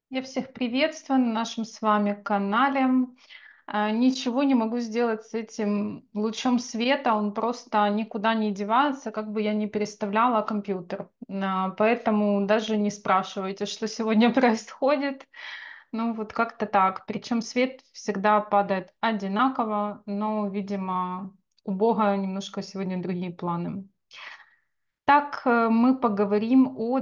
Я всех приветствую на нашем с вами канале. Ничего не могу сделать с этим лучом света, он просто никуда не девается, как бы я ни переставляла компьютер. Поэтому даже не спрашивайте, что сегодня происходит. Ну вот как-то так. Причем свет всегда падает одинаково, но, видимо, у Бога немножко сегодня другие планы. Так, мы поговорим о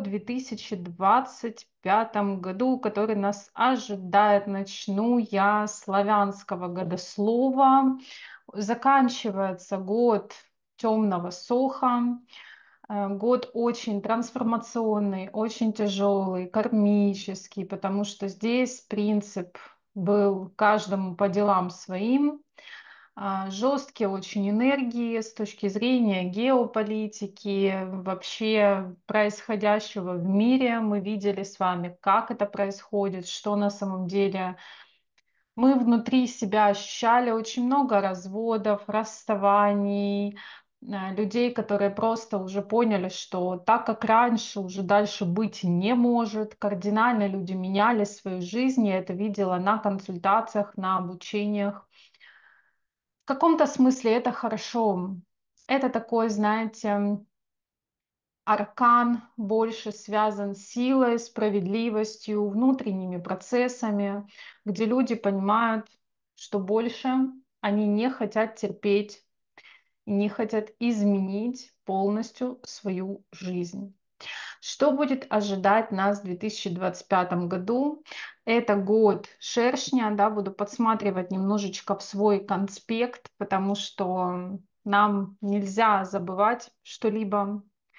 2025 году, который нас ожидает. Начну я с славянского годослова. Заканчивается год темного соха, год очень трансформационный, очень тяжелый, кармический, потому что здесь принцип был каждому по делам своим. Жесткие очень энергии с точки зрения геополитики, вообще происходящего в мире. Мы видели с вами, как это происходит, что на самом деле мы внутри себя ощущали. Очень много разводов, расставаний, людей, которые просто уже поняли, что так, как раньше, уже дальше быть не может. Кардинально люди меняли свою жизнь. Я это видела на консультациях, на обучениях. В каком-то смысле это хорошо. Это такой, знаете, аркан больше связан с силой, справедливостью, внутренними процессами, где люди понимают, что больше они не хотят терпеть и не хотят изменить полностью свою жизнь. Что будет ожидать нас в 2025 году? Это год шершня, да, буду подсматривать немножечко в свой конспект, потому что нам нельзя забывать что-либо.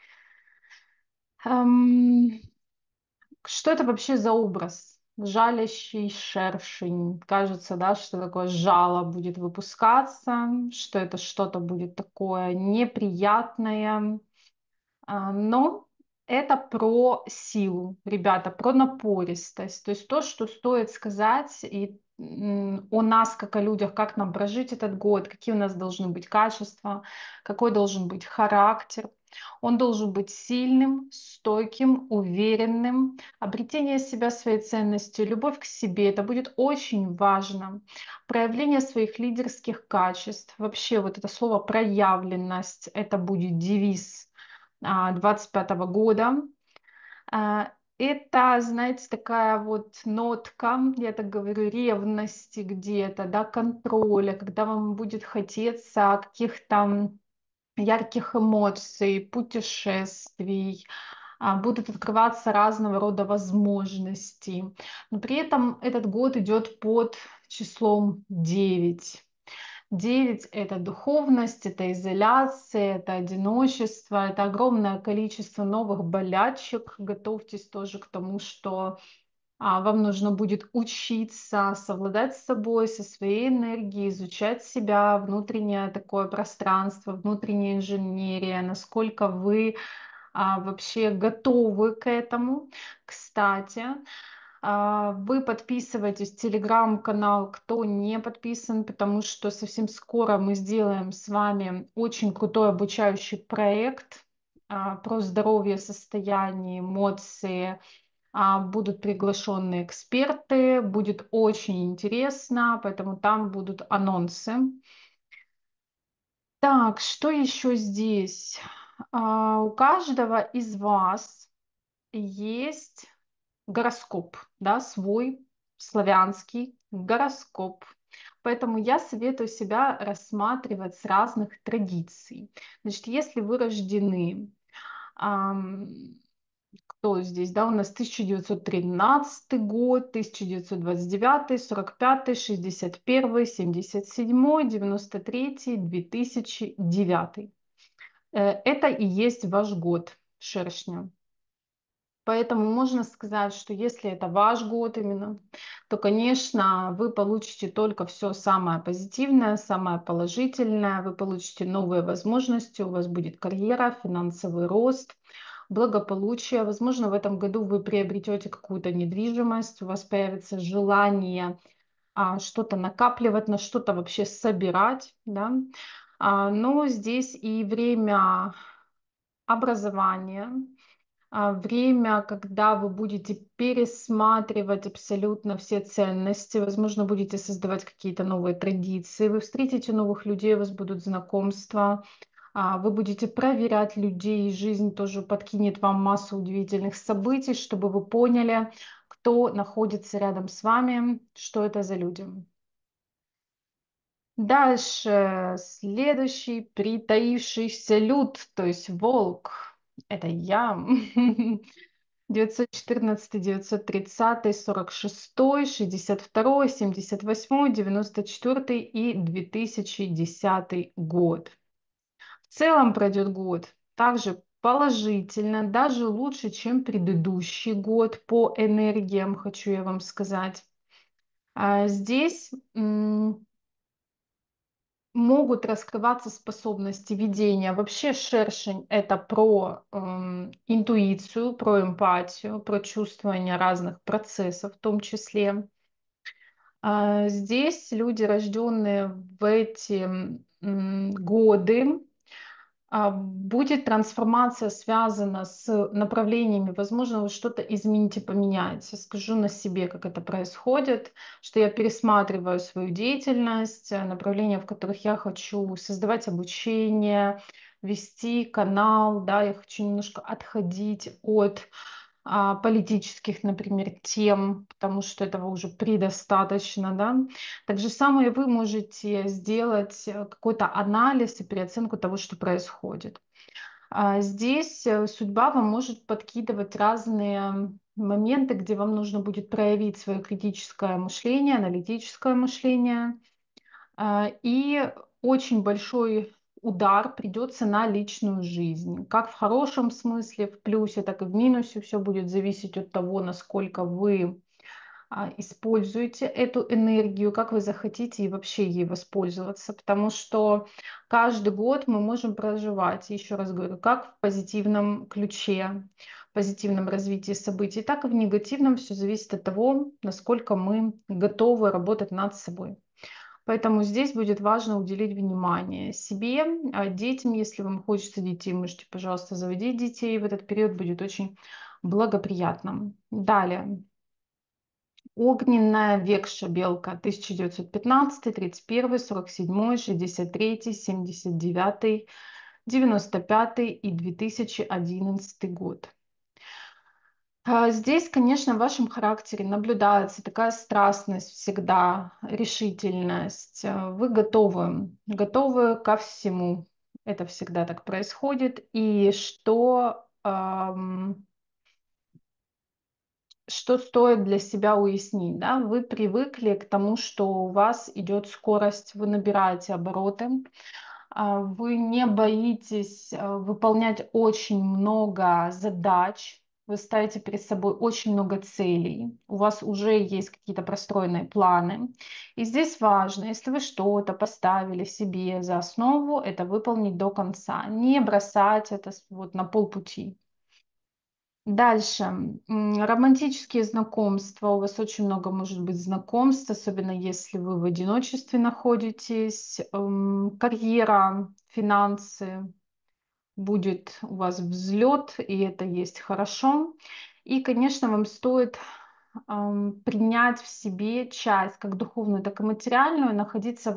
Эм, Что это вообще за образ? Жалящий шершень. Кажется, да, что такое жало будет выпускаться, что это что-то будет такое неприятное. Но это про силу, ребята, про напористость. То есть то, что стоит сказать о нас, как о людях, как нам прожить этот год, какие у нас должны быть качества, какой должен быть характер. Он должен быть сильным, стойким, уверенным. Обретение себя, своей ценности, любовь к себе. Это будет очень важно. Проявление своих лидерских качеств. Вообще вот это слово проявленность, это будет девиз 25 года. А, Это, знаете, такая вот нотка, я так говорю, ревности где-то, да, контроля, когда вам будет хотеться каких-то ярких эмоций, путешествий, будут открываться разного рода возможности. Но при этом этот год идет под числом 9. 9 это духовность, это изоляция, это одиночество, это огромное количество новых болячек. Готовьтесь тоже к тому, что вам нужно будет учиться совладать с собой, со своей энергией, изучать себя, внутреннее такое пространство, внутренняя инженерия, насколько вы вообще готовы к этому. Кстати, вы подписывайтесь в телеграм-канал, кто не подписан, потому что совсем скоро мы сделаем с вами очень крутой обучающий проект про здоровье, состояние, эмоции. Будут приглашенные эксперты, будет очень интересно, поэтому там будут анонсы. Так, что еще здесь? У каждого из вас есть гороскоп, да, свой славянский гороскоп. Поэтому я советую себя рассматривать с разных традиций. Значит, если вы рождены, ам, кто здесь, да, у нас 1913 год, 1929, 45, 61, 77, 93, 2009. Это и есть ваш год шершня. Поэтому можно сказать, что если это ваш год именно, то, конечно, вы получите только все самое позитивное, самое положительное, вы получите новые возможности, у вас будет карьера, финансовый рост, благополучие. Возможно, в этом году вы приобретете какую-то недвижимость, у вас появится желание что-то накапливать, на что-то вообще собирать, да. Но здесь и время образования, время, когда вы будете пересматривать абсолютно все ценности, возможно, будете создавать какие-то новые традиции, вы встретите новых людей, у вас будут знакомства, вы будете проверять людей, и жизнь тоже подкинет вам массу удивительных событий, чтобы вы поняли, кто находится рядом с вами, что это за люди. Дальше, следующий притаившийся люд, то есть волк. Это я. 914, 930, 46, 62, 78, 94 и 2010 год. В целом пройдет год также положительно, даже лучше, чем предыдущий год по энергиям, хочу я вам сказать. Здесь могут раскрываться способности видения. Вообще шершень — это про интуицию, про эмпатию, про чувствование разных процессов в том числе. Здесь люди, рожденные в эти годы, будет трансформация связана с направлениями, возможно, вы что-то измените, поменяете. Скажу на себе, как это происходит, что я пересматриваю свою деятельность, направления, в которых я хочу создавать обучение, вести канал, да, я хочу немножко отходить от политических, например, тем, потому что этого уже предостаточно, да. Так же самое вы можете сделать какой-то анализ и переоценку того, что происходит. Здесь судьба вам может подкидывать разные моменты, где вам нужно будет проявить свое критическое мышление, аналитическое мышление. И очень большой удар придется на личную жизнь. Как в хорошем смысле, в плюсе, так и в минусе. Все будет зависеть от того, насколько вы используете эту энергию, как вы захотите и вообще ей воспользоваться. Потому что каждый год мы можем проживать, еще раз говорю, как в позитивном ключе, в позитивном развитии событий, так и в негативном. Все зависит от того, насколько мы готовы работать над собой. Поэтому здесь будет важно уделить внимание себе, детям. Если вам хочется детей, можете, пожалуйста, заводить детей. В этот период будет очень благоприятным. Далее. Огненная векша белка 1915, 31, 47, 63, 79, 95 и 2011 год. Здесь, конечно, в вашем характере наблюдается такая страстность всегда, решительность. Вы готовы ко всему. Это всегда так происходит. И что стоит для себя уяснить, да? Вы привыкли к тому, что у вас идет скорость, вы набираете обороты, вы не боитесь выполнять очень много задач, вы ставите перед собой очень много целей, у вас уже есть какие-то простроенные планы. И здесь важно, если вы что-то поставили себе за основу, это выполнить до конца, не бросать это вот на полпути. Дальше. Романтические знакомства. У вас очень много может быть знакомств, особенно если вы в одиночестве находитесь. Карьера, финансы. Будет у вас взлет, и это есть хорошо. И, конечно, вам стоит принять в себе часть, как духовную, так и материальную, находиться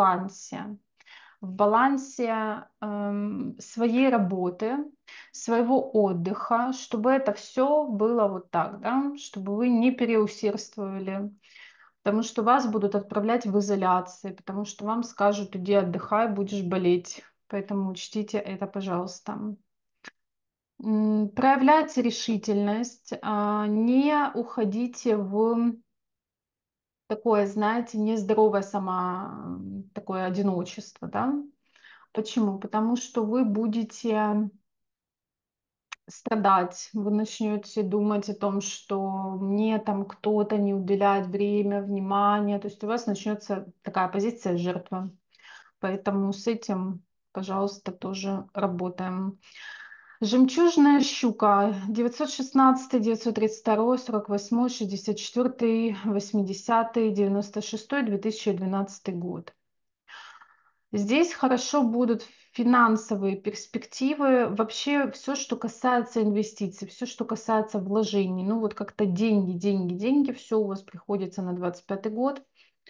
в балансе своей работы, своего отдыха, чтобы это все было вот так, да, чтобы вы не переусердствовали, потому что вас будут отправлять в изоляции, потому что вам скажут: иди отдыхай, будешь болеть. Поэтому учтите это, пожалуйста. Проявляйте решительность, не уходите в такое, знаете, нездоровое такое одиночество, да. Почему? Потому что вы будете страдать, вы начнете думать о том, что мне там кто-то не уделяет время, внимание, то есть у вас начнется такая позиция жертвы. Поэтому с этим, пожалуйста, тоже работаем. Жемчужная щука 916, 932, 48, 64, 80, 96, 2012 год. Здесь хорошо будут финансовые перспективы, вообще все, что касается инвестиций, все, что касается вложений. Ну вот как-то деньги, деньги, деньги, все у вас приходится на 25 год.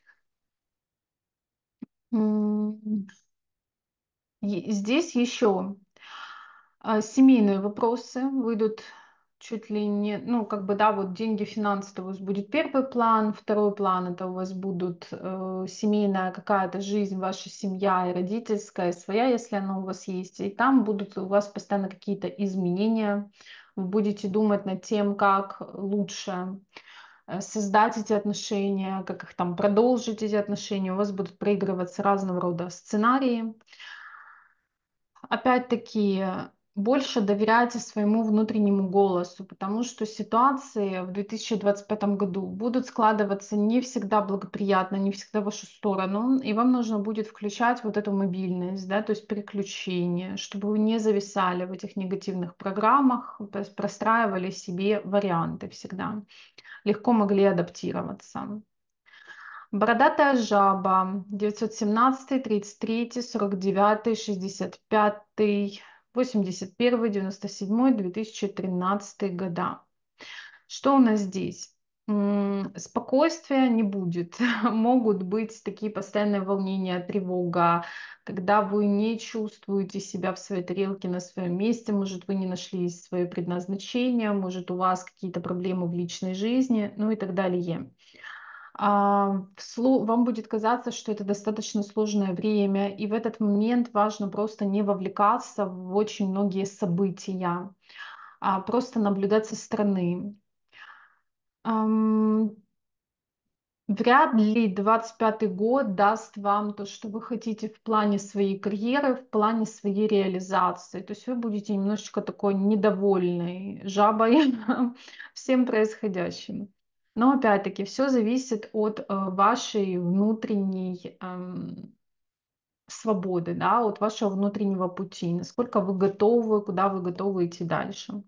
М, Здесь еще семейные вопросы выйдут чуть ли не, ну, как бы, да, вот деньги, финансы, это у вас будет первый план, второй план, это у вас будут семейная какая-то жизнь, ваша семья и родительская, и своя, если она у вас есть, и там будут у вас постоянно какие-то изменения, вы будете думать над тем, как лучше создать эти отношения, как их там продолжить, эти отношения, у вас будут проигрываться разного рода сценарии. Опять-таки, больше доверяйте своему внутреннему голосу, потому что ситуации в 2025 году будут складываться не всегда благоприятно, не всегда в вашу сторону, и вам нужно будет включать вот эту мобильность, да, то есть переключение, чтобы вы не зависали в этих негативных программах, то есть простраивали себе варианты всегда, легко могли адаптироваться. Бородатая жаба. 917, 33, 49, 65, 81, 97, 2013 года. Что у нас здесь? Спокойствия не будет. Могут быть такие постоянные волнения, тревога, когда вы не чувствуете себя в своей тарелке, на своем месте, может, вы не нашли свое предназначение, может, у вас какие-то проблемы в личной жизни, ну и так далее. Вам будет казаться, что это достаточно сложное время, и в этот момент важно просто не вовлекаться в очень многие события, а просто наблюдать со стороны. Ам, Вряд ли 25 год даст вам то, что вы хотите в плане своей карьеры, в плане своей реализации. То есть вы будете немножечко такой недовольной жабой всем происходящим. Но опять-таки все зависит от вашей внутренней свободы, да, от вашего внутреннего пути, насколько вы готовы, куда вы готовы идти дальше.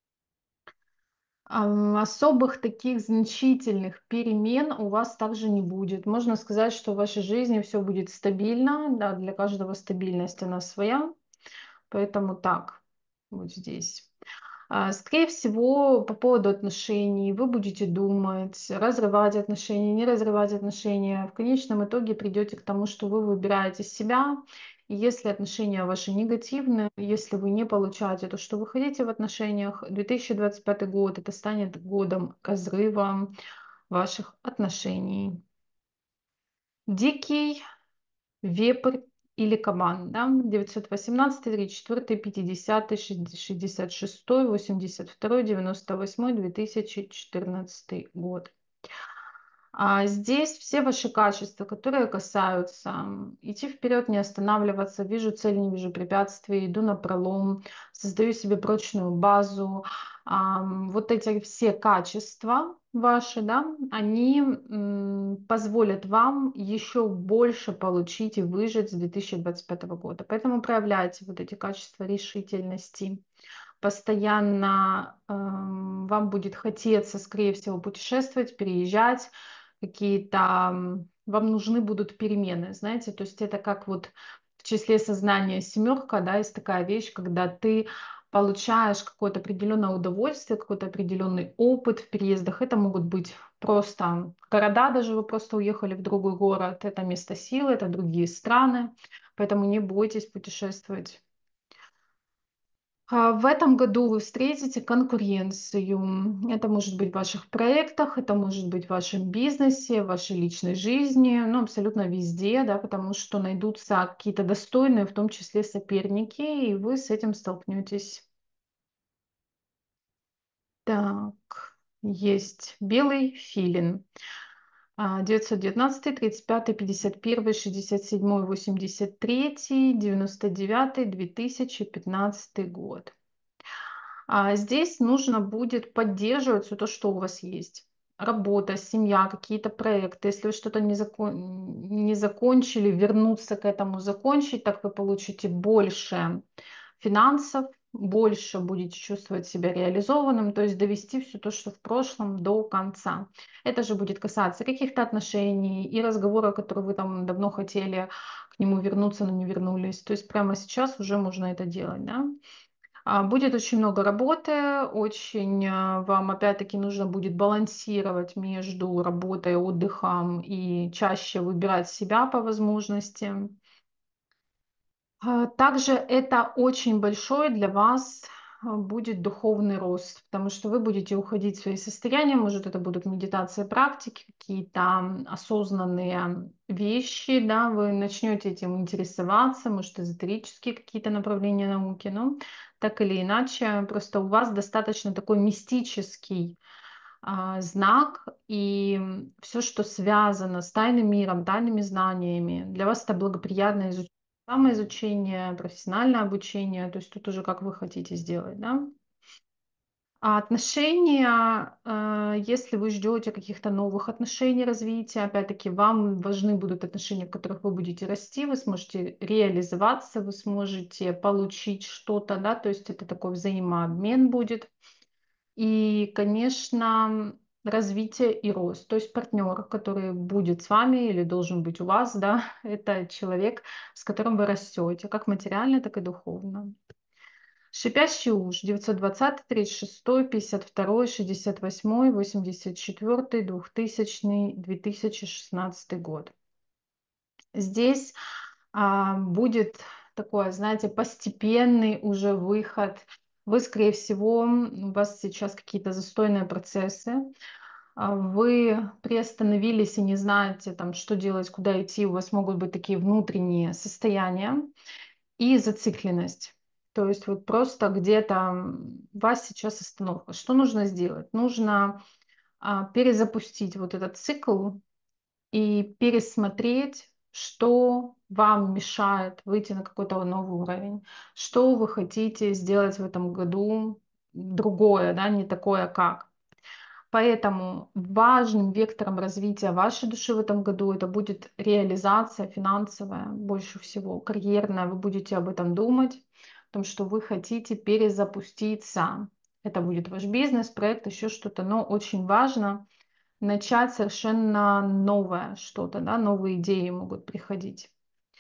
Особых таких значительных перемен у вас также не будет. Можно сказать, что в вашей жизни все будет стабильно. Да, для каждого стабильность она своя. Поэтому так, вот здесь. Скорее всего, по поводу отношений вы будете думать, разрывать отношения, не разрывать отношения. В конечном итоге придете к тому, что вы выбираете себя. И если отношения ваши негативные, если вы не получаете то, что вы хотите в отношениях, 2025 год это станет годом разрыва ваших отношений. Дикий вепрь или кабан, да? 918, 34, 50, 66, 82, 98, 2014 год. Здесь все ваши качества, которые касаются идти вперед, не останавливаться, вижу цель, не вижу препятствий, иду на пролом, создаю себе прочную базу. Вот эти все качества ваши, да, они позволят вам еще больше получить и выжить с 2025 года. Поэтому проявляйте вот эти качества решительности. Постоянно вам будет хотеться, скорее всего, путешествовать, переезжать, какие-то вам нужны будут перемены, знаете, то есть это как вот в числе сознания семерка, да, есть такая вещь, когда ты получаешь какое-то определенное удовольствие, какой-то определенный опыт в переездах. Это могут быть просто города, даже вы просто уехали в другой город, это место силы, это другие страны, поэтому не бойтесь путешествовать. В этом году вы встретите конкуренцию. Это может быть в ваших проектах, это может быть в вашем бизнесе, в вашей личной жизни, ну, абсолютно везде, да, потому что найдутся какие-то достойные, в том числе соперники, и вы с этим столкнетесь. Так, есть белый филин. 919, 35, 51, 67, 83, 99, 2015 год. Здесь нужно будет поддерживать все то, что у вас есть. Работа, семья, какие-то проекты. Если вы что-то не закончили, вернуться к этому, закончить, так вы получите больше финансов, больше будете чувствовать себя реализованным, то есть довести все то, что в прошлом, до конца. Это же будет касаться каких-то отношений и разговора, который вы там давно хотели к нему вернуться, но не вернулись. То есть прямо сейчас уже можно это делать, да. Будет очень много работы, очень вам опять-таки нужно будет балансировать между работой, отдыхом и чаще выбирать себя по возможности. Также это очень большой для вас будет духовный рост, потому что вы будете уходить в свои состояния, может, это будут медитации, практики, какие-то осознанные вещи, да, вы начнете этим интересоваться, может, эзотерические какие-то направления науки, но так или иначе, просто у вас достаточно такой мистический знак, и все, что связано с тайным миром, тайными знаниями, для вас это благоприятное изучение, самоизучение, профессиональное обучение, то есть тут уже как вы хотите сделать, да. А отношения, если вы ждете каких-то новых отношений, развития, опять-таки, вам важны будут отношения, в которых вы будете расти, вы сможете реализоваться, вы сможете получить что-то, да, то есть это такой взаимообмен будет. И, конечно, развитие и рост. То есть партнер, который будет с вами или должен быть у вас, да, это человек, с которым вы растете, как материально, так и духовно. Шипящий уж 920, 36, 52, 68, 84, 2000, 2016 год. Здесь будет такой, знаете, постепенный уже выход. Вы, скорее всего, у вас сейчас какие-то застойные процессы, вы приостановились и не знаете, там, что делать, куда идти, у вас могут быть такие внутренние состояния и зацикленность. То есть вот просто где-то у вас сейчас остановка. Что нужно сделать? Нужно перезапустить вот этот цикл и пересмотреть, что вам мешает выйти на какой-то новый уровень, что вы хотите сделать в этом году другое, да, не такое как. Поэтому важным вектором развития вашей души в этом году это будет реализация финансовая, больше всего карьерная. Вы будете об этом думать, о том, что вы хотите перезапуститься. Это будет ваш бизнес, проект, еще что-то, но очень важно начать совершенно новое что-то, да, новые идеи могут приходить.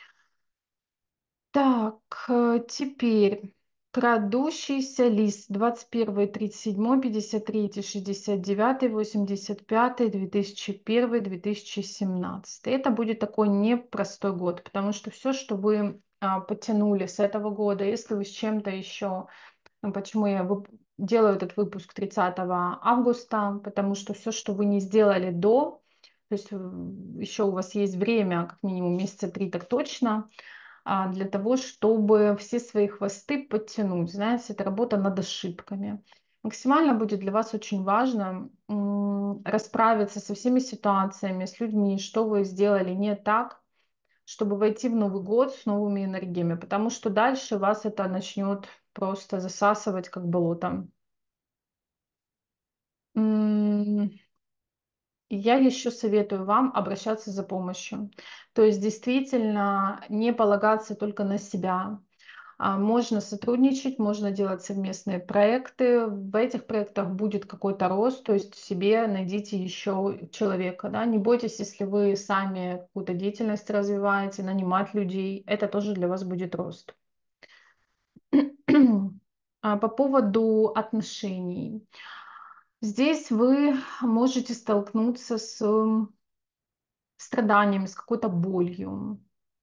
Так, теперь крадущийся лист 21, 37, 53, 69, 85, 2001, 2017. Это будет такой непростой год, потому что все, что вы потянули с этого года, если вы с чем-то еще, почему я делаю этот выпуск 30 августа, потому что все, что вы не сделали до, то есть еще у вас есть время, как минимум месяца 3 так точно, для того, чтобы все свои хвосты подтянуть. Знаете, это работа над ошибками. Максимально будет для вас очень важно расправиться со всеми ситуациями, с людьми, что вы сделали не так, чтобы войти в Новый год с новыми энергиями, потому что дальше вас это начнет просто засасывать как болото. Я еще советую вам обращаться за помощью. То есть действительно не полагаться только на себя. Можно сотрудничать, можно делать совместные проекты. В этих проектах будет какой-то рост, то есть себе найдите еще человека. Да? Не бойтесь, если вы сами какую-то деятельность развиваете, нанимать людей. Это тоже для вас будет рост. По поводу отношений. Здесь вы можете столкнуться с страданиями, с какой-то болью.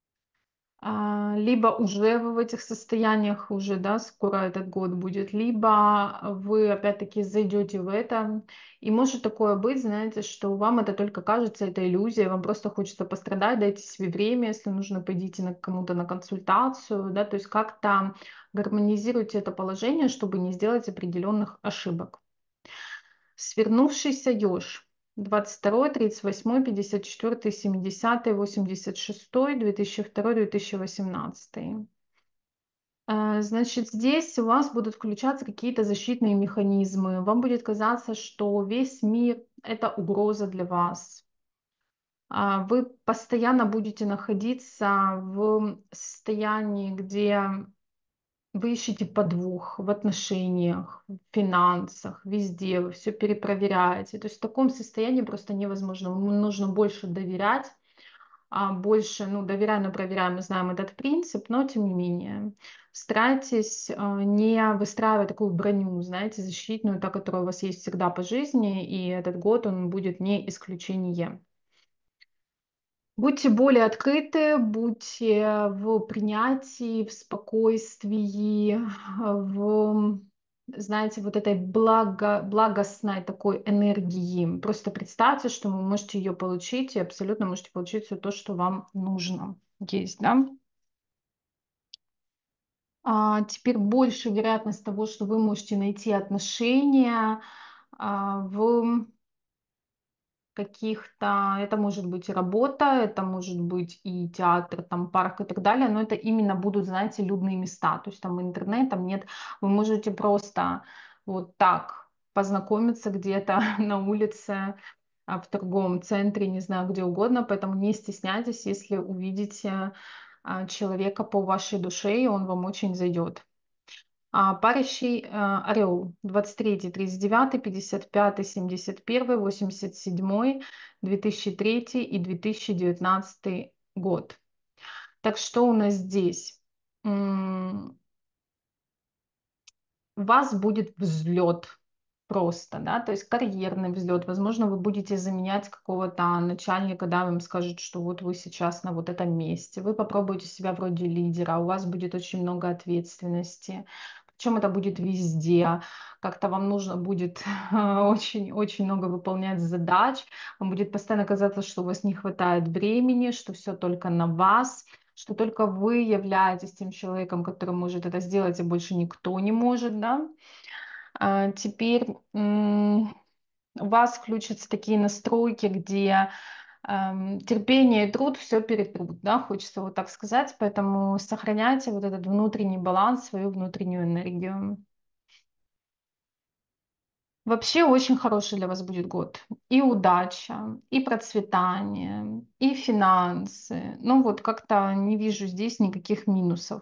Либо уже вы в этих состояниях, уже, да, скоро этот год будет, либо вы опять-таки зайдете в это. И может такое быть, знаете, что вам это только кажется, это иллюзия, вам просто хочется пострадать, дайте себе время, если нужно, пойдите на кому-то на консультацию, да, то есть как-то гармонизируйте это положение, чтобы не сделать определенных ошибок. Свернувшийся еж. 22, 38, 54, 70, 86, 2002, 2018. Значит, здесь у вас будут включаться какие-то защитные механизмы. Вам будет казаться, что весь мир — это угроза для вас. Вы постоянно будете находиться в состоянии, где вы ищете подвох в отношениях, в финансах, везде, вы все перепроверяете. То есть в таком состоянии просто невозможно. Нужно больше доверять, больше, ну, доверяем, но проверяем, мы знаем этот принцип, но тем не менее. Старайтесь не выстраивать такую броню, знаете, защитную, та, которая у вас есть всегда по жизни, и этот год он будет не исключением. Будьте более открыты, будьте в принятии, в спокойствии, в, знаете, вот этой благостной такой энергии. Просто представьте, что вы можете ее получить, и абсолютно можете получить все то, что вам нужно. Есть, да? Теперь больше вероятность того, что вы можете найти отношения в каких-то, это может быть и работа, это может быть и театр, там парк и так далее, но это именно будут, знаете, людные места, то есть там интернета нет, вы можете просто вот так познакомиться где-то на улице, в торговом центре, не знаю, где угодно, поэтому не стесняйтесь, если увидите человека по вашей душе, и он вам очень зайдет. Парящий орел 23, 39, 55, 71, 87, 2003 и 2019 год. Так что у нас здесь? У вас будет взлет просто, да, то есть карьерный взлет. Возможно, вы будете заменять какого-то начальника, да, вам скажут, что вот вы сейчас на вот этом месте. Вы попробуете себя вроде лидера, у вас будет очень много ответственности. Причем это будет везде. Как-то вам нужно будет очень-очень много выполнять задач. Вам будет постоянно казаться, что у вас не хватает времени, что все только на вас, что только вы являетесь тем человеком, который может это сделать, и больше никто не может, да. Теперь у вас включатся такие настройки, где терпение и труд все перетрут, да, хочется вот так сказать, поэтому сохраняйте вот этот внутренний баланс, свою внутреннюю энергию. Вообще очень хороший для вас будет год. И удача, и процветание, и финансы. Ну вот как-то не вижу здесь никаких минусов.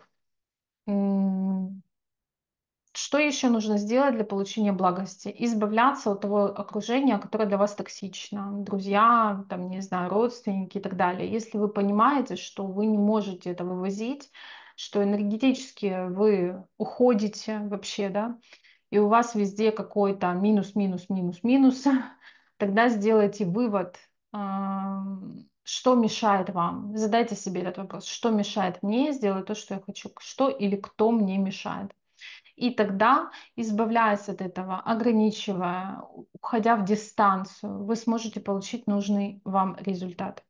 Что еще нужно сделать для получения благости? Избавляться от того окружения, которое для вас токсично. Друзья, там, не знаю, родственники и так далее. Если вы понимаете, что вы не можете это вывозить, что энергетически вы уходите вообще, да, и у вас везде какой-то минус, минус, минус, минус, тогда сделайте вывод, что мешает вам. Задайте себе этот вопрос, что мешает мне сделать то, что я хочу, что или кто мне мешает. И тогда, избавляясь от этого, ограничивая, уходя в дистанцию, вы сможете получить нужный вам результат.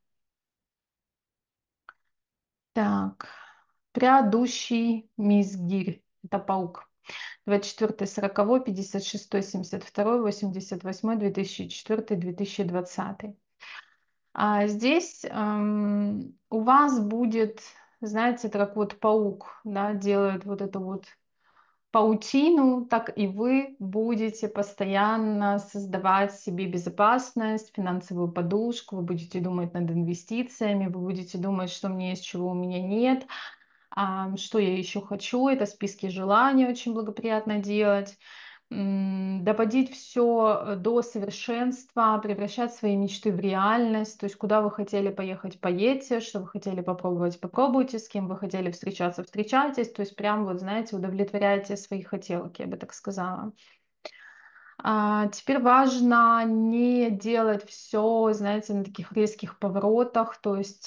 Так, прядущий мизгирь. Это паук. 24, 40, 56, 72, 88, 2004, 2020. Здесь у вас будет, знаете, это как вот паук, да, делает вот это вот паутину, так и вы будете постоянно создавать себе безопасность, финансовую подушку, вы будете думать над инвестициями, вы будете думать, что мне есть, чего у меня нет, что я еще хочу, это списки желаний очень благоприятно делать. Доводить все до совершенства, превращать свои мечты в реальность, то есть куда вы хотели поехать, поедьте, что вы хотели попробовать, попробуйте, с кем вы хотели встречаться, встречайтесь, то есть прям вот, знаете, удовлетворяйте свои хотелки, я бы так сказала. Теперь важно не делать все, знаете, на таких резких поворотах, то есть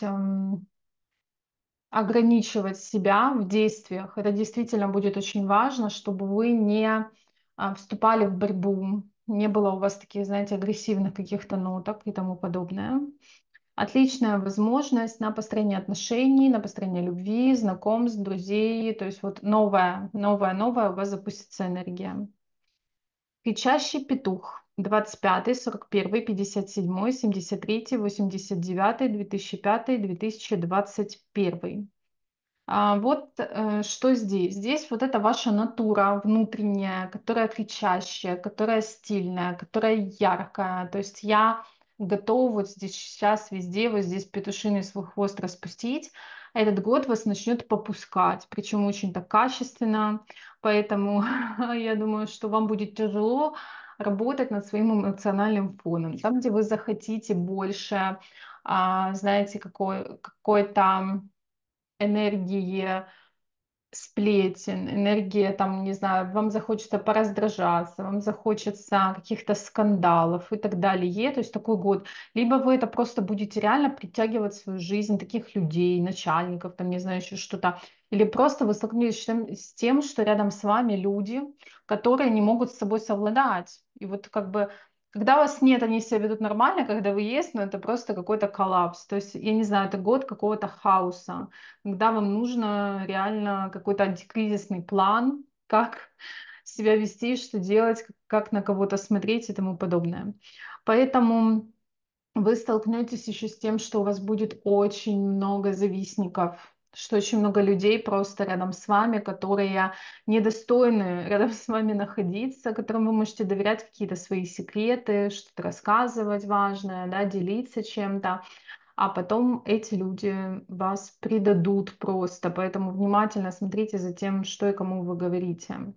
ограничивать себя в действиях. Это действительно будет очень важно, чтобы вы не вступали в борьбу, не было у вас таких, знаете, агрессивных каких-то ноток и тому подобное. Отличная возможность на построение отношений, на построение любви, знакомств, друзей. То есть вот новая у вас запустится энергия. Кричащий петух. 25, 41, 57, 73, 89, 2005, 2021. Что здесь? Здесь вот это ваша натура внутренняя, которая кричащая, которая стильная, которая яркая. То есть я готова вот здесь сейчас везде вот здесь петушиный свой хвост распустить, этот год вас начнет попускать, причем очень так качественно. Поэтому я думаю, что вам будет тяжело работать над своим эмоциональным фоном. Там, где вы захотите больше, знаете, какой-то энергии, сплетен, энергия, там, не знаю, вам захочется пораздражаться, вам захочется каких-то скандалов и так далее. То есть такой год. Либо вы это просто будете реально притягивать в свою жизнь таких людей, начальников, там, не знаю, еще что-то. Или просто вы столкнетесь с тем, что рядом с вами люди, которые не могут с собой совладать. И вот как бы когда вас нет, они себя ведут нормально, когда вы есть, но это просто какой-то коллапс. То есть, я не знаю, это год какого-то хаоса, когда вам нужно реально какой-то антикризисный план, как себя вести, что делать, как на кого-то смотреть и тому подобное. Поэтому вы столкнетесь еще с тем, что у вас будет очень много завистников, что очень много людей просто рядом с вами, которые недостойны рядом с вами находиться, которым вы можете доверять какие-то свои секреты, что-то рассказывать важное, да, делиться чем-то, а потом эти люди вас предадут просто. Поэтому внимательно смотрите за тем, что и кому вы говорите.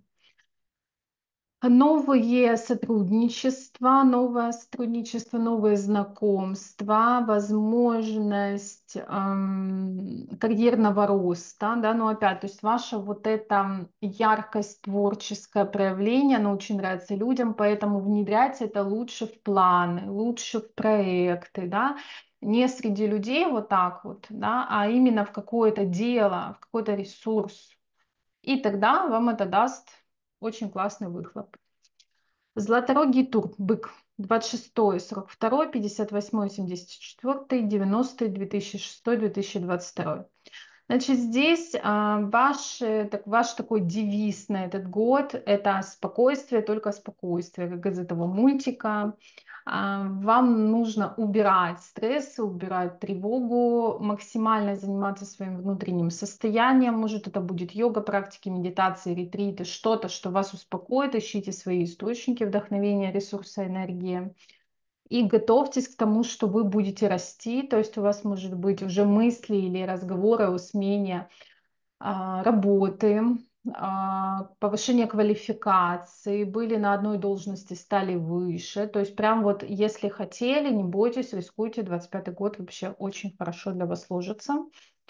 Новое сотрудничество, новые знакомства, возможность карьерного роста, да, но опять, то есть ваша вот эта яркость, творческое проявление, оно очень нравится людям, поэтому внедрять это лучше в планы, лучше в проекты, да, не среди людей вот так вот, да, а именно в какое-то дело, в какой-то ресурс. И тогда вам это даст очень классный выхлоп. Златорогий тур, бык, 26-й, 42-й, 58-й, 74-й, 90-й, 2006-й, 2022. Значит, здесь ваш такой девиз на этот год — это спокойствие, только спокойствие, как из этого мультика. Вам нужно убирать стресс, убирать тревогу, максимально заниматься своим внутренним состоянием. Может, это будет йога, практики, медитации, ретриты, что-то, что вас успокоит. Ищите свои источники вдохновения, ресурса, энергии. И готовьтесь к тому, что вы будете расти, то есть у вас может быть уже мысли или разговоры о смене работы, повышение квалификации, были на одной должности, стали выше. То есть прям вот если хотели, не бойтесь, рискуйте, 25-й год вообще очень хорошо для вас сложится.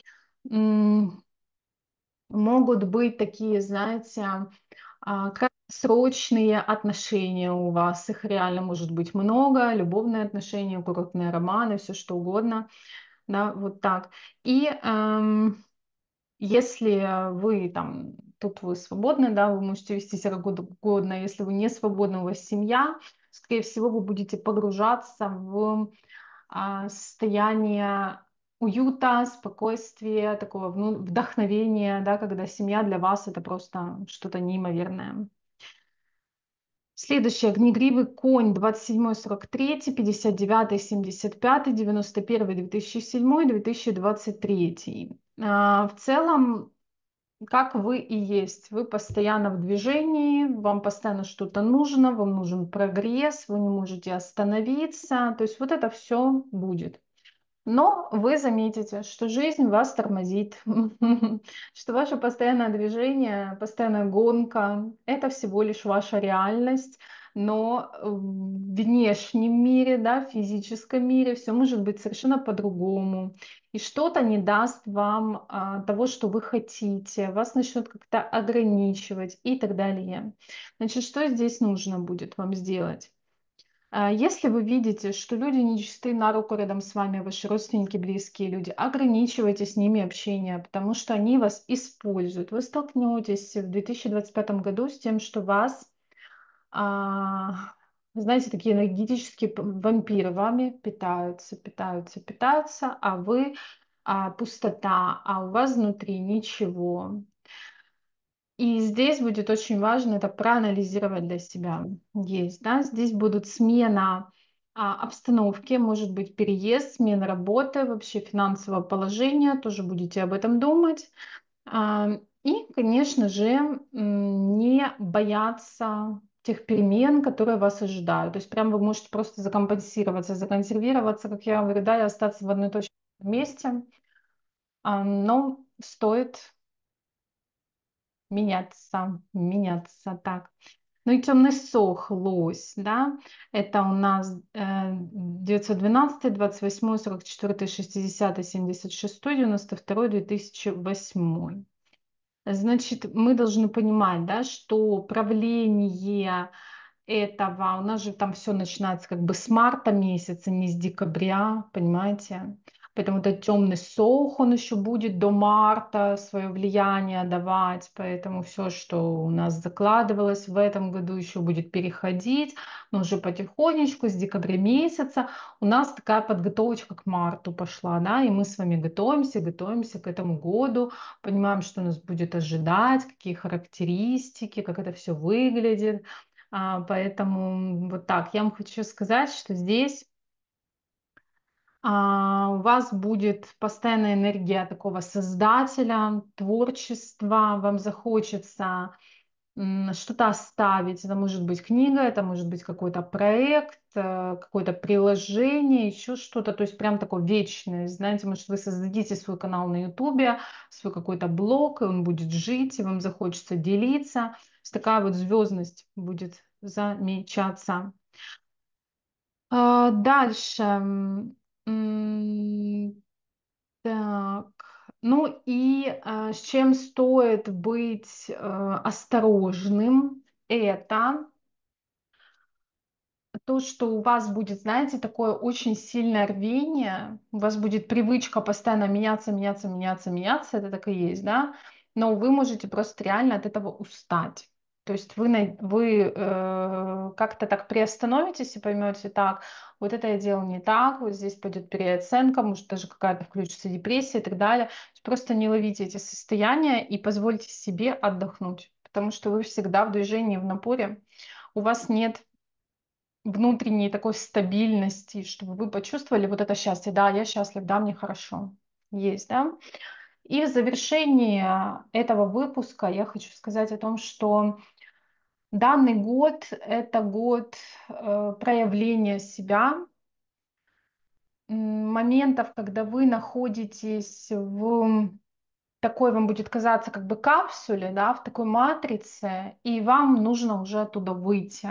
Могут быть такие, знаете, краткосрочные отношения у вас, их реально может быть много, любовные отношения, курортные романы, все что угодно, да, вот так. И если вы там, тут вы свободны, да, вы можете вести себя как угодно, если вы не свободны, у вас семья, скорее всего, вы будете погружаться в состояние уюта, спокойствия, такого вдохновения, да, когда семья для вас это просто что-то неимоверное. Следующий огнегривый конь, 27-й, 43-й, 59-й, 75-й, 91-й, 2007-й, 2023. В целом, как вы и есть, вы постоянно в движении, вам постоянно что-то нужно, вам нужен прогресс, вы не можете остановиться, то есть вот это все будет. Но вы заметите, что жизнь вас тормозит, что ваше постоянное движение, постоянная гонка — это всего лишь ваша реальность, но в внешнем мире, да, в физическом мире все может быть совершенно по-другому. И что-то не даст вам того, что вы хотите, вас начнет как-то ограничивать и так далее. Значит, что здесь нужно будет вам сделать? Если вы видите, что люди нечисты на руку рядом с вами, ваши родственники, близкие люди, ограничивайте с ними общение, потому что они вас используют. Вы столкнетесь в 2025 году с тем, что вас, а, знаете, такие энергетические вампиры вами питаются, питаются, питаются, а вы пустота, а у вас внутри ничего. И здесь будет очень важно это проанализировать для себя. Есть, да, здесь будут смена обстановки, может быть переезд, смена работы, вообще финансового положения, тоже будете об этом думать. И, конечно же, не бояться тех перемен, которые вас ожидают. То есть прям вы можете просто закомпенсироваться, законсервироваться, как я говорю, да, и остаться в одной точке месте. Но стоит меняться, так. Ну и темный сох, лось, да, это у нас 912, 28, 44, 60, 76, 92, 2008. Значит, мы должны понимать, да, что правление этого, у нас же там все начинается как бы с марта месяца, не с декабря, понимаете? Поэтому этот темный сох, он еще будет до марта свое влияние давать, поэтому все, что у нас закладывалось в этом году, еще будет переходить, но уже потихонечку с декабря месяца у нас такая подготовочка к марту пошла, да, и мы с вами готовимся к этому году, понимаем, что нас будет ожидать, какие характеристики, как это все выглядит. Поэтому вот так. Я вам хочу сказать, что здесь у вас будет постоянная энергия такого создателя, творчества. Вам захочется что-то оставить. Это может быть книга, это может быть какой-то проект, какое-то приложение, еще что-то. То есть прям такой вечный. Знаете, может, вы создадите свой канал на Ютубе, свой какой-то блог, и он будет жить, и вам захочется делиться. То есть такая вот звездность будет замечаться. Дальше. М, Так. Ну и с чем стоит быть осторожным, это то, что у вас будет, знаете, такое очень сильное рвение, у вас будет привычка постоянно меняться, это так и есть, да, но вы можете просто реально от этого устать. То есть вы как-то так приостановитесь и поймете, так, вот это я делал не так, вот здесь пойдет переоценка, может даже какая-то включится депрессия и так далее. То есть просто не ловите эти состояния и позвольте себе отдохнуть, потому что вы всегда в движении, в напоре, у вас нет внутренней такой стабильности, чтобы вы почувствовали вот это счастье. Да, я счастлив, да, мне хорошо. Есть, да? И в завершении этого выпуска я хочу сказать о том, что данный год — это год проявления себя, моментов, когда вы находитесь в такой, вам будет казаться как бы капсуле, да, в такой матрице, и вам нужно уже оттуда выйти.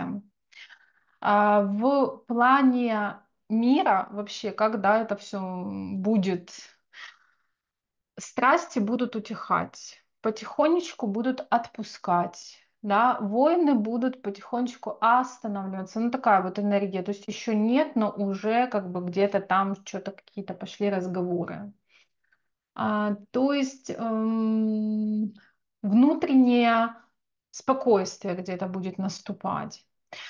В плане мира вообще, когда это все будет, страсти будут утихать, потихонечку будут отпускать, да, войны будут потихонечку останавливаться. Ну, такая вот энергия. То есть еще нет, но уже как бы где-то там что-то какие-то пошли разговоры. То есть внутреннее спокойствие где-то будет наступать.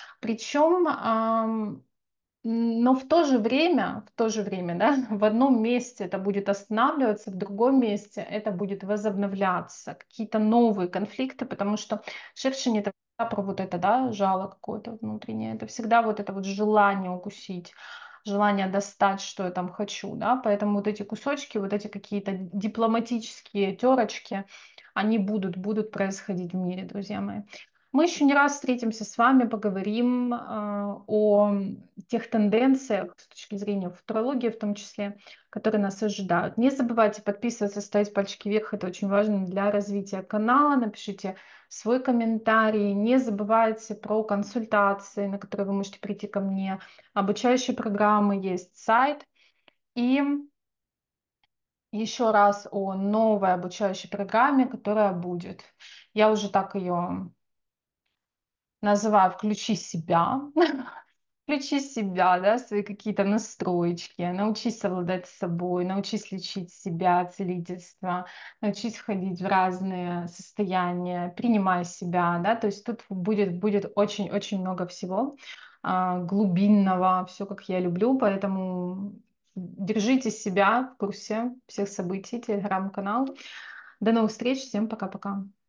Причем но в то же время, да, в одном месте это будет останавливаться, в другом месте это будет возобновляться, какие-то новые конфликты, потому что шершень — это всегда про вот это, да, жало какое-то внутреннее, это всегда вот это вот желание укусить, желание достать, что я там хочу, да, поэтому вот эти кусочки, вот эти какие-то дипломатические терочки, они будут происходить в мире, друзья мои. Мы еще не раз встретимся с вами, поговорим о тех тенденциях с точки зрения футурологии в том числе, которые нас ожидают. Не забывайте подписываться, ставить пальчики вверх, это очень важно для развития канала. Напишите свой комментарий. Не забывайте про консультации, на которые вы можете прийти ко мне. Обучающие программы, есть сайт. И еще раз о новой обучающей программе, которая будет. Я уже так ее называю «Включи себя». Включи себя, да, свои какие-то настроечки, научись совладать с собой, научись лечить себя, целительство, научись входить в разные состояния, принимай себя, да, то есть тут будет очень-очень много всего глубинного, все как я люблю, поэтому держите себя в курсе всех событий, телеграм-канал. До новых встреч, всем пока-пока.